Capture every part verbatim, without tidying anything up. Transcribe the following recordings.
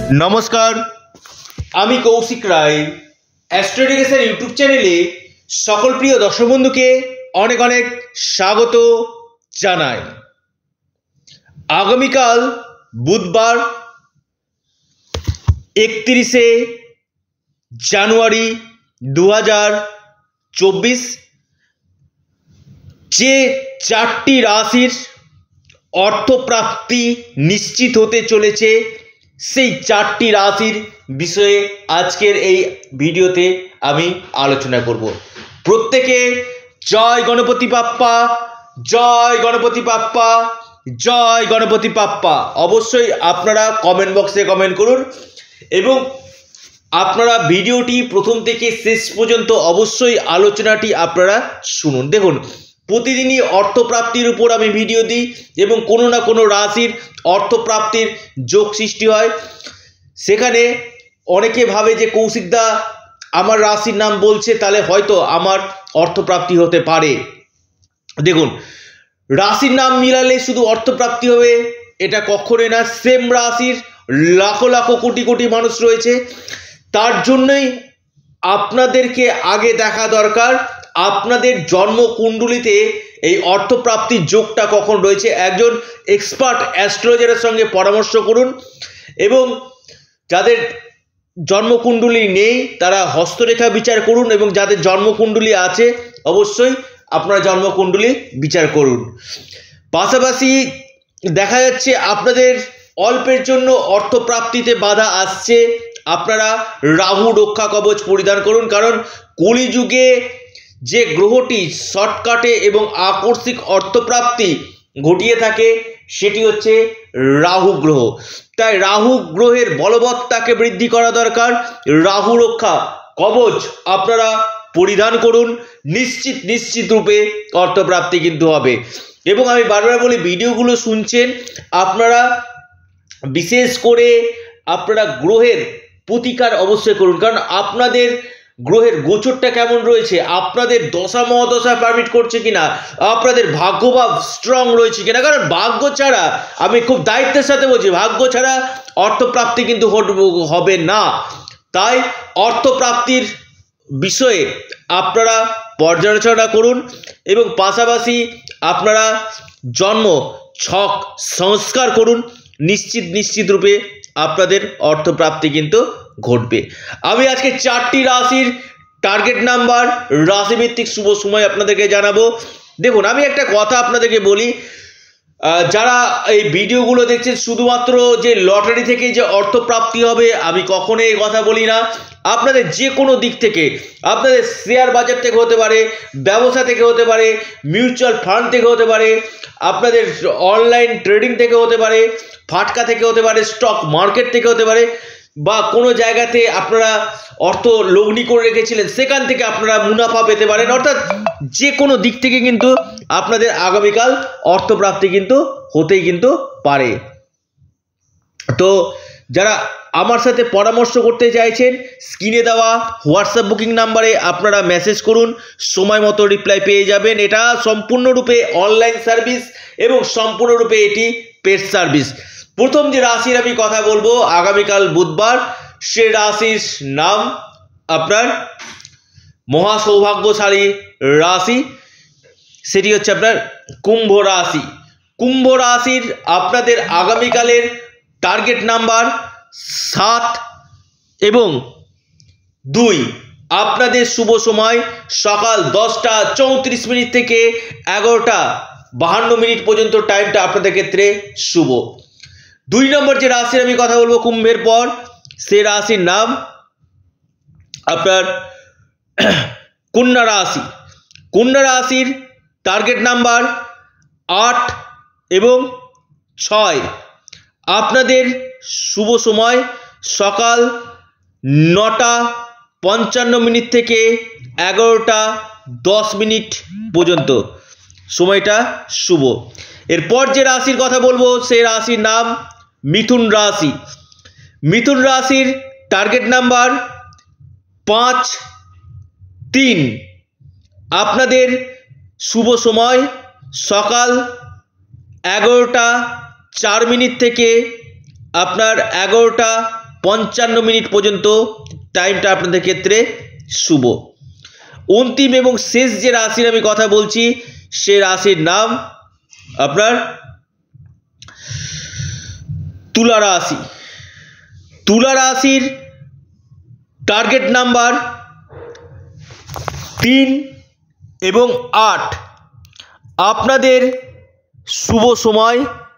नमस्कार आमी Koushik Roy astro education YouTube चैनेले सकल प्रिय दर्शक बंधु के अनेक अनेक स्वागत जानाई। आगामीकाल बुधवार एकत्रिशे जानुआरी दो हज़ार चौबीस जे चारटी राशिर अर्थप्राप्ति निश्चित होते चलेছে সেই চারটি রাশির বিষয়ে আজকের এই ভিডিওতে আমি আলোচনা করব। প্রত্যেকে জয় গণপতি বাপ্পা, জয় গণপতি বাপ্পা, জয় গণপতি বাপ্পা। অবশ্যই আপনারা কমেন্ট বক্সে কমেন্ট করুন এবং আপনারা ভিডিওটি প্রথম থেকে শেষ পর্যন্ত অবশ্যই আলোচনাটি আপনারা শুনুন। দেখুন, প্রতিদিনই অর্থপ্রাপ্তির উপর আমি ভিডিও দিই এবং কোনো না কোনো রাশির অর্থপ্রাপ্তির যোগ সৃষ্টি হয়। সেখানে অনেকে ভাবে যে কৌশিকদা আমার রাশির নাম বলছে, তাহলে হয়তো আমার অর্থপ্রাপ্তি হতে পারে। দেখুন, রাশির নাম মিলালে শুধু অর্থপ্রাপ্তি হবে এটা কখনোই না। সেম রাশির লাখো লাখো কোটি কোটি মানুষ রয়েছে, তার জন্যই আপনাদেরকে আগে দেখা দরকার আপনাদের জন্মকুণ্ডলিতে এই অর্থপ্রাপ্তির যোগটা কখন রয়েছে। একজন এক্সপার্ট অ্যাস্ট্রোলজারের সঙ্গে পরামর্শ করুন এবং যাদের জন্মকুণ্ডলী নেই তারা হস্তরেখা বিচার করুন এবং যাদের জন্মকুণ্ডলী আছে অবশ্যই আপনারা জন্মকুণ্ডলী বিচার করুন। পাশাপাশি দেখা যাচ্ছে আপনাদের অল্পের জন্য অর্থপ্রাপ্তিতে বাধা আসছে, আপনারা রাহু রক্ষা কবচ পরিধান করুন, কারণ কলিযুগে যে গ্রহটি শর্টকাটে এবং আকস্মিক অর্থপ্রাপ্তি ঘটিয়ে থাকে সেটি হচ্ছে রাহু গ্রহ। তাই রাহু গ্রহের বলবত্তাকে বৃদ্ধি করা দরকার। রাহু রক্ষা কবচ আপনারা পরিধান করুন, নিশ্চিত নিশ্চিত রূপে অর্থপ্রাপ্তি কিন্তু হবে। এবং আমি বারবার বলি, ভিডিওগুলো শুনছেন আপনারা বিশেষ করে আপনারা গ্রহের প্রতিকার অবশ্যই করুন, কারণ আপনাদের গ্রহের গোচরটা কেমন রয়েছে, আপনাদের দশা মহাদশা পারমিট করছে কিনা, আপনাদের ভাগ্যভাব স্ট্রং রয়েছে কিনা। কারণ ভাগ্য ছাড়া, আমি খুব দায়িত্বের সাথে বলছি, ভাগ্য ছাড়া অর্থপ্রাপ্তি কিন্তু হবে না। তাই অর্থপ্রাপ্তির বিষয়ে আপনারা পর্যালোচনা করুন এবং পাশাপাশি আপনারা জন্ম ছক সংস্কার করুন, নিশ্চিত নিশ্চিত রূপে আপনাদের অর্থপ্রাপ্তি কিন্তু ঘটবে। আমি আজকে চারটি রাশির টার্গেট নাম্বার, রাশিভিত্তিক শুভ সময় আপনাদেরকে জানাবো। দেখুন, আমি একটা কথা আপনাদেরকে বলি, যারা এই ভিডিওগুলো দেখছেন শুধুমাত্র যে লটারি থেকে যে অর্থপ্রাপ্তি হবে আমি কখনোই এই কথা বলি না। আপনাদের যে কোনো দিক থেকে, আপনাদের শেয়ার বাজার থেকে হতে পারে, ব্যবসা থেকে হতে পারে, মিউচুয়াল ফান্ড থেকে হতে পারে, আপনাদের অনলাইন ট্রেডিং থেকে হতে পারে, ফাটকা থেকে হতে পারে, স্টক মার্কেট থেকে হতে পারে, বা কোনো জায়গাতে আপনারা অর্থ লগ্নি করে রেখেছিলেন সেখান থেকে আপনারা মুনাফা পেতে পারেন। অর্থাৎ যে কোনো দিক থেকে কিন্তু আপনাদের আগামীকাল অর্থপ্রাপ্তি কিন্তু হতেই কিন্তু পারে। তো যারা আমার সাথে পরামর্শ করতে চাইছেন স্ক্রিনে দেওয়া হোয়াটসঅ্যাপ বুকিং নাম্বারে আপনারা মেসেজ করুন, সময় মতো রিপ্লাই পেয়ে যাবেন। এটা সম্পূর্ণরূপে অনলাইন সার্ভিস এবং সম্পূর্ণরূপে এটি পেড সার্ভিস। প্রথম যে রাশির আমি কথা বলবো আগামীকাল বুধবার, সে রাশির নাম আপনার মহা সৌভাগ্যশালী রাশি, সেটি হচ্ছে আপনার কুম্ভ রাশি। কুম্ভ রাশির আপনাদের আগামীকালের টার্গেট নাম্বার সাত এবং দুই। আপনাদের শুভ সময় সকাল দশটা চৌত্রিশ মিনিট থেকে এগারোটা বাহান্ন মিনিট পর্যন্ত টাইমটা আপনাদের ক্ষেত্রে শুভ। দুই নম্বর যে রাশির আমি কথা বলবো কুম্ভের পর, সে রাশির নাম আপনার কন্যা রাশি। কন্যা রাশির টার্গেট নাম্বার আট এবং ছয়। আপনাদের শুভ সময় সকাল নটা পঞ্চান্ন মিনিট থেকে এগারোটা দশ মিনিট পর্যন্ত সময়টা শুভ। এরপর যে রাশির কথা বলবো সে রাশির নাম মিথুন রাশি। মিথুন রাশির টার্গেট নাম্বার পাঁচ তিন। আপনাদের শুভ সময় সকাল এগারোটা চার মিনিট থেকে আপনার এগারোটা পঞ্চান্ন মিনিট পর্যন্ত টাইমটা আপনাদের ক্ষেত্রে শুভ। অন্তিম এবং শেষ যে রাশির আমি কথা বলছি সে রাশির নাম আপনার তুলা রাশি। তুলা রাশির টার্গেট নাম্বার তিন এবং আট। আপনাদের শুভ সময়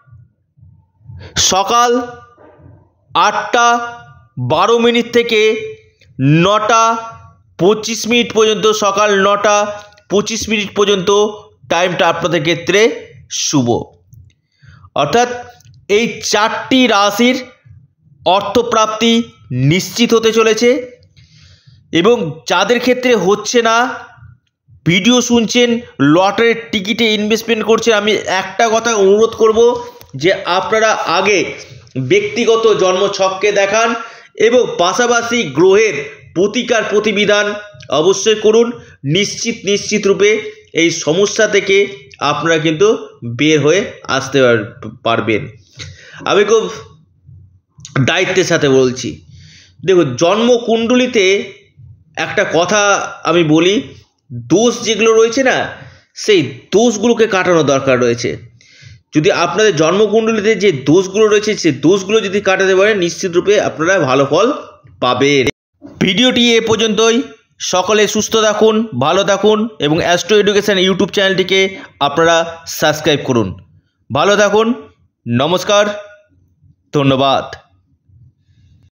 সকাল আটটা বারো মিনিট থেকে নটা পঁচিশ মিনিট পর্যন্ত, সকাল নটা পঁচিশ মিনিট পর্যন্ত টাইমটা আপনাদের ক্ষেত্রে শুভ। অর্থাৎ এই চারটি রাশির অর্থপ্রাপ্তি নিশ্চিত হতে চলেছে। এবং যাদের ক্ষেত্রে হচ্ছে না, ভিডিও শুনছেন, লটারির টিকিটে ইনভেস্টমেন্ট করছেন, আমি একটা কথা অনুরোধ করব যে আপনারা আগে ব্যক্তিগত জন্মছককে দেখান এবং পাশাপাশি গ্রহের প্রতিকার প্রতিবিধান অবশ্যই করুন। নিশ্চিত নিশ্চিত রূপে এই সমস্যা থেকে আপনারা কিন্তু বের হয়ে আসতে পারবেন। আমি খুব দায়িত্বের সাথে বলছি। দেখুন, জন্মকুণ্ডলিতে একটা কথা আমি বলি, দোষ যেগুলো রয়েছে না, সেই দোষগুলোকে কাটানো দরকার রয়েছে। যদি আপনাদের জন্মকুণ্ডলিতে যে দোষগুলো রয়েছে সেই দোষগুলো যদি কাটাতে পারেন, নিশ্চিত রূপে আপনারা ভালো ফল পাবেন। ভিডিওটি এ পর্যন্তই। সকলে সুস্থ থাকুন, ভালো থাকুন এবং অ্যাস্ট্রো এডুকেশন ইউটিউব চ্যানেলটিকে আপনারা সাবস্ক্রাইব করুন। ভালো থাকুন, নমস্কার, ধন্যবাদ।